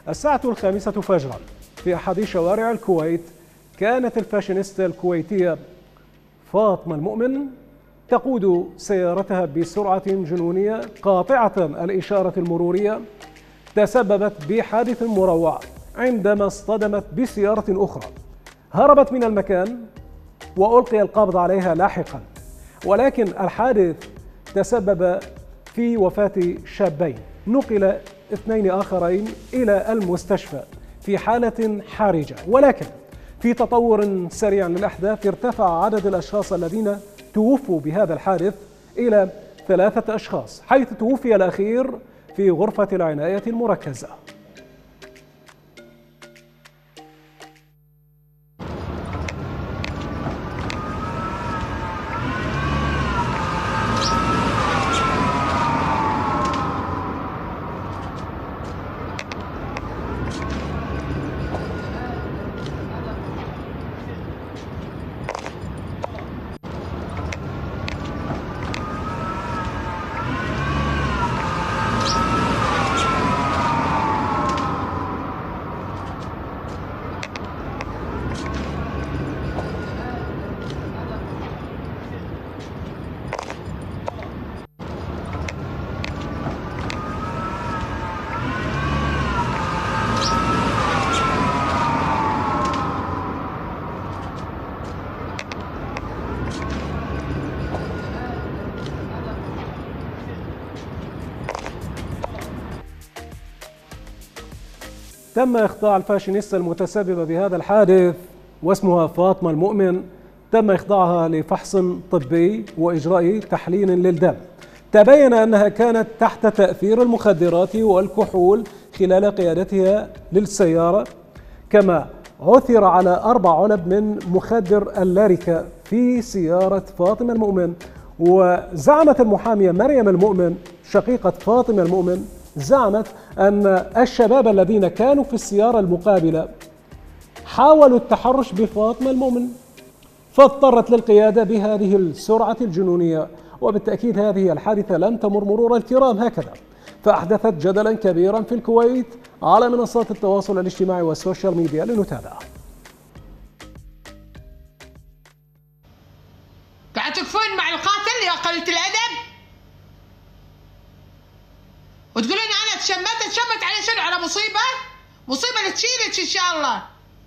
الساعة 5 فجرا في أحد شوارع الكويت، كانت الفاشينيستا الكويتية فاطمة المؤمن تقود سيارتها بسرعة جنونية قاطعة الإشارة المرورية، تسببت بحادث مروع عندما اصطدمت بسيارة أخرى. هربت من المكان وألقي القبض عليها لاحقا، ولكن الحادث تسبب في وفاة شابين. نقل 2 آخرين إلى المستشفى في حالة حرجة، ولكن في تطور سريع للأحداث ارتفع عدد الأشخاص الذين توفوا بهذا الحادث إلى 3 أشخاص، حيث توفي الأخير في غرفة العناية المركزة. تم إخضاع الفاشينيستا المتسببة بهذا الحادث واسمها فاطمة المؤمن، تم إخضاعها لفحص طبي وإجراء تحليل للدم. تبين أنها كانت تحت تأثير المخدرات والكحول خلال قيادتها للسيارة، كما عثر على 4 علب من مخدر اللاريكا في سيارة فاطمة المؤمن. وزعمت المحامية مريم المؤمن شقيقة فاطمة المؤمن، زعمت أن الشباب الذين كانوا في السيارة المقابلة حاولوا التحرش بفاطمة المؤمن، فاضطرت للقيادة بهذه السرعة الجنونية. وبالتأكيد هذه الحادثة لم تمر مرور الكرام هكذا، فأحدثت جدلا كبيرا في الكويت على منصات التواصل الاجتماعي والسوشيال ميديا. لنتابع. قاعد تكفون مع القاتل يا قلة الأدب، وتقولون أنا تشمت على شنو؟ على مصيبة لتشيلك إن شاء الله.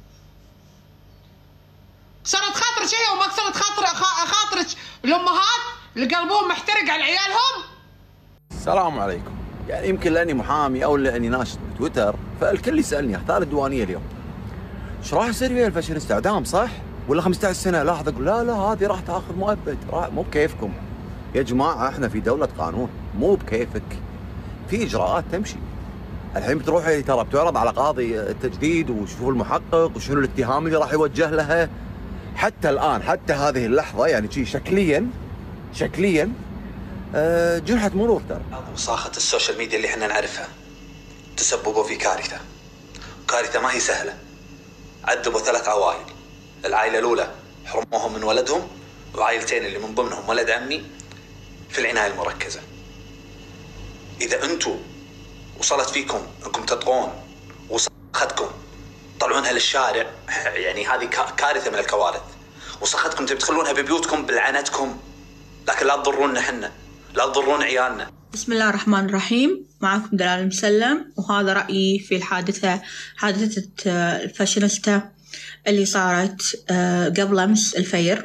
كسرت خاطرك هي وما كسرت خاطرك الأمهات اللي قلبهم محترق على عيالهم. السلام عليكم. يعني يمكن لاني محامي او لاني ناشط بتويتر فالكل يسالني اختار الديوانيه اليوم ايش راح يصير فيها الفاشينيستا؟ اعدام صح؟ ولا 15 سنه؟ لاحظ اقول لا هذه راح تاخذ مؤبد. مو بكيفكم يا جماعه، احنا في دوله قانون، مو بكيفك، في اجراءات تمشي. الحين بتروحي ترى بتعرض على قاضي التجديد وشوفوا المحقق وشنو الاتهام اللي راح يوجه لها. حتى الان حتى هذه اللحظه يعني شيء شكليا جنحة مرور ترى. وصاخة السوشيال ميديا اللي احنا نعرفها تسببوا في كارثة ما هي سهلة. عذبوا 3 عوائل، العائلة الأولى حرموهم من ولدهم، وعائلتين اللي من ضمنهم ولد عمي في العناية المركزة. إذا أنتم وصلت فيكم أنكم تطغون وصختكم طلعونها للشارع، يعني هذه كارثة من الكوارث. وصختكم تدخلونها ببيوتكم بلعنتكم، لكن لا تضرونا حنا، لا تضرون عيالنا. بسم الله الرحمن الرحيم. معكم دلال مسلم، وهذا رأيي في حادثة الفاشينيستا اللي صارت قبل أمس الفير.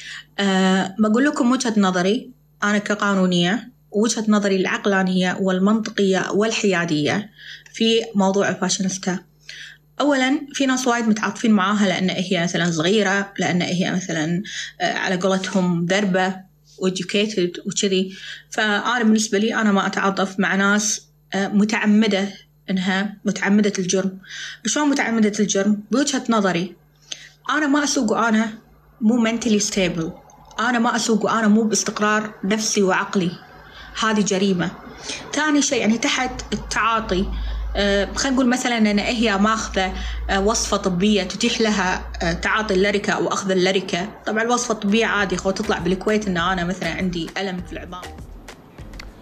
بقول لكم وجهة نظري أنا كقانونية، ووجهة نظري العقلانية والمنطقية والحيادية في موضوع الفاشينيستا. أولاً في ناس وايد متعاطفين معاها لأن هي مثلاً صغيرة، لأن هي مثلاً على قولتهم ذربة educated وكذي. فأنا بالنسبة لي أنا ما أتعاطف مع ناس متعمدة إنها متعمدة الجرم. شلون متعمدة الجرم؟ بوجهة نظري أنا ما أسوق وأنا مو mentally stable، أنا ما أسوق وأنا مو باستقرار نفسي وعقلي، هذه جريمة. ثاني شيء يعني تحت التعاطي خلينا نقول مثلا أن هي ماخذة وصفة طبية تتيح لها تعاطي اللاريكا أو أخذ اللاريكا. طبعا الوصفة الطبية عادي تطلع بالكويت أن أنا مثلا عندي ألم في العظام.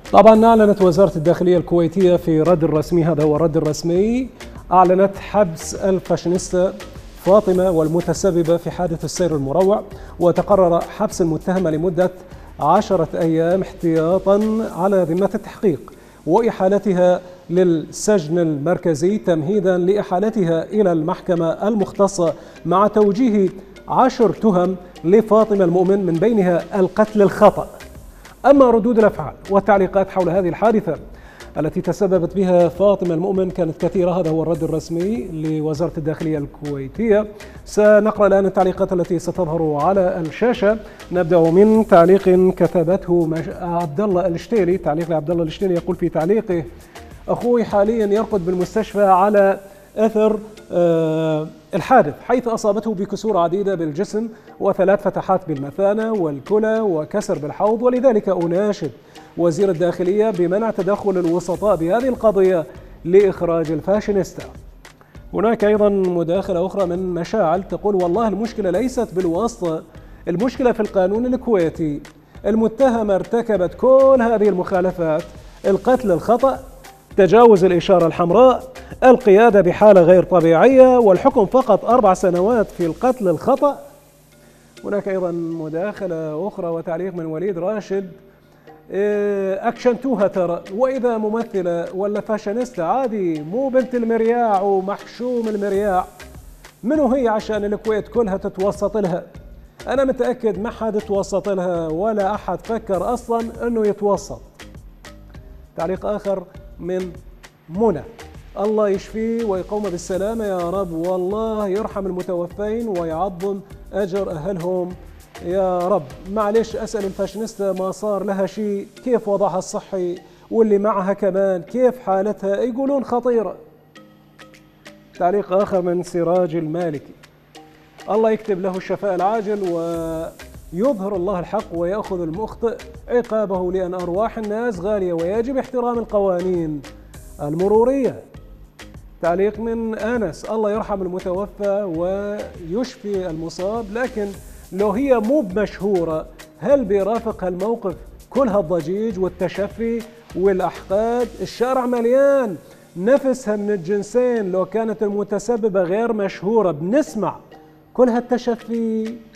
طبعا أعلنت وزارة الداخلية الكويتية في رد رسمي، هذا هو الرد الرسمي، أعلنت حبس الفاشينيستا فاطمة والمتسببة في حادث السير المروع، وتقرر حبس المتهمة لمدة 10 أيام احتياطا على ذمة التحقيق، وإحالتها للسجن المركزي تمهيدا لإحالتها إلى المحكمة المختصة، مع توجيه 10 تهم لفاطمة المؤمن من بينها القتل الخطأ. أما ردود الأفعال والتعليقات حول هذه الحادثة التي تسببت بها فاطمة المؤمن كانت كثيرة، هذا هو الرد الرسمي لوزارة الداخلية الكويتية. سنقرأ الآن التعليقات التي ستظهر على الشاشة. نبدأ من تعليق كتبته عبد الله الشتيلي، تعليق لعبد الله الشتيلي يقول في تعليقه: أخوي حاليا يرقد بالمستشفى على أثر الحادث، حيث أصابته بكسور عديدة بالجسم و3 فتحات بالمثانة والكلى وكسر بالحوض، ولذلك أناشد وزير الداخلية بمنع تدخل الوسطاء بهذه القضية لإخراج الفاشينيستا. هناك أيضا مداخلة أخرى من مشاعل تقول: والله المشكلة ليست بالواسطة، المشكلة في القانون الكويتي، المتهمة ارتكبت كل هذه المخالفات: القتل الخطأ، تجاوز الإشارة الحمراء، القيادة بحالة غير طبيعية، والحكم فقط 4 سنوات في القتل الخطأ. هناك أيضا مداخلة أخرى وتعليق من وليد راشد: أكشنتوها ترى، وإذا ممثلة ولا فاشينيستا عادي، مو بنت المرياع ومحشوم المرياع، منو هي عشان الكويت كلها تتوسط لها؟ أنا متأكد ما حد توسط لها ولا أحد فكر أصلا أنه يتوسط. تعليق آخر من منى: الله يشفيه ويقوم بالسلامة يا رب، والله يرحم المتوفين ويعظم أجر أهلهم يا رب. معلش أسأل الفاشينيستا ما صار لها شيء، كيف وضعها الصحي واللي معها كمان كيف حالتها؟ يقولون خطيرة. تعليق آخر من سراج المالكي: الله يكتب له الشفاء العاجل ويظهر الله الحق ويأخذ المخطئ عقابه، لأن أرواح الناس غالية ويجب احترام القوانين المرورية. تعليق من أنس: الله يرحم المتوفى ويشفي المصاب، لكن لو هي مو بمشهورة هل بيرافقها الموقف كل هالضجيج والتشفي والأحقاد؟ الشارع مليان نفسها من الجنسين، لو كانت المتسببة غير مشهورة بنسمع كل هالتشفي